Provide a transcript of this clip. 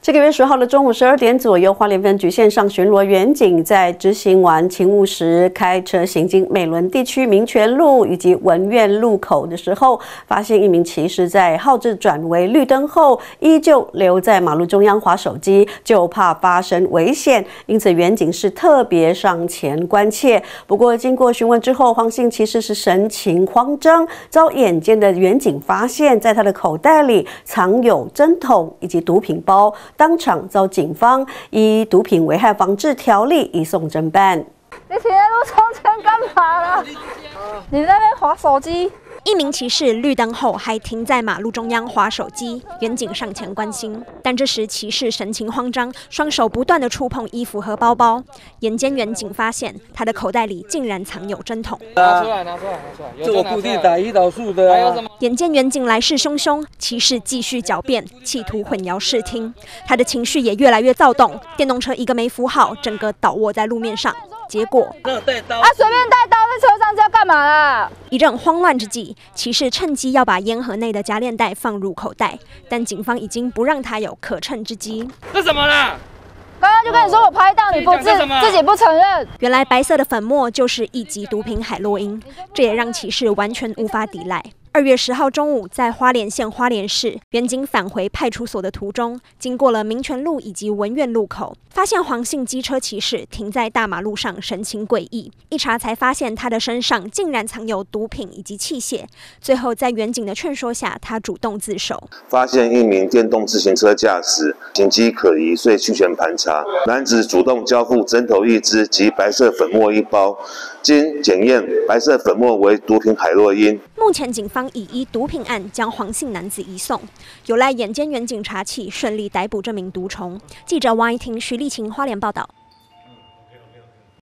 这个月10号的中午12点左右，花莲分局线上巡逻员警在执行完勤务时，开车行经美仑地区民权路以及文苑路口的时候，发现一名骑士在号志转为绿灯后，依旧留在马路中央滑手机，就怕发生危险，因此员警是特别上前关切。不过经过询问之后，黄姓骑士是神情慌张，遭眼尖的员警发现，在他的口袋里藏有针筒以及毒品包。当场遭警方依毒品危害防治条例移送侦办。 你停在路中间干嘛了？你在那边滑手机。 一名骑士绿灯后还停在马路中央滑手机，员警上前关心，但这时骑士神情慌张，双手不断地触碰衣服和包包。眼尖员警发现他的口袋里竟然藏有针筒。 拿出来！这我固定打胰岛素的啊。 眼见员警来势汹汹，骑士继续狡辩，企图混淆视听。他的情绪也越来越躁动，电动车一个没扶好，整个倒卧在路面上。结果随便带刀在车上是要干嘛啦？ 一阵慌乱之际，骑士趁机要把烟盒内的夹链袋放入口袋，但警方已经不让他有可乘之机。 这什么啦？ 刚刚就跟你说我拍到你不自己不承认。 原来白色的粉末就是一级毒品海洛因，这也让骑士完全无法抵赖。2月10号中午，在花莲县花莲市，员警返回派出所的途中，经过了民权路以及文苑路口，发现黄姓机车骑士停在大马路上，神情诡异。一查才发现他的身上竟然藏有毒品以及器械。最后在员警的劝说下，他主动自首。 发现一名电动自行车驾驶，形迹可疑，遂去权盘查。男子主动交付针头1支及白色粉末1包，经检验，白色粉末为毒品海洛因。 目前警方已依毒品案将黄姓男子移送，有赖眼尖员警查起，顺利逮捕这名毒虫。记者王怡婷、徐丽琴花莲报道。